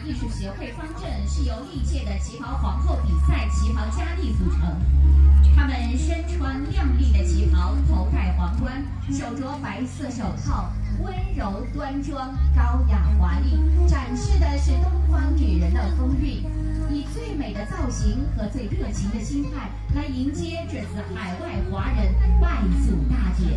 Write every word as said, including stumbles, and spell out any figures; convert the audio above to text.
艺术协会方阵是由历届的旗袍皇后比赛旗袍佳丽组成。她们身穿亮丽的旗袍，头戴皇冠，手着白色手套，温柔端庄、高雅华丽，展示的是东方女人的风韵。以最美的造型和最热情的心态来迎接这次海外华人拜祖大典。